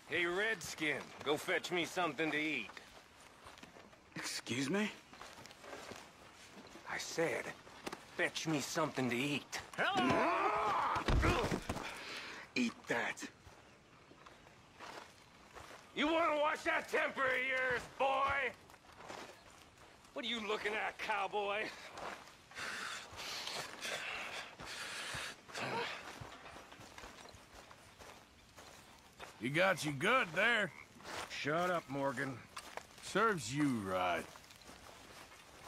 Hey, Redskin, go fetch me something to eat. Excuse me? I said, fetch me something to eat. Eat that. You wanna watch that temper of yours, boy? What are you looking at, cowboy? He got you good there. Shut up, Morgan. Serves you right.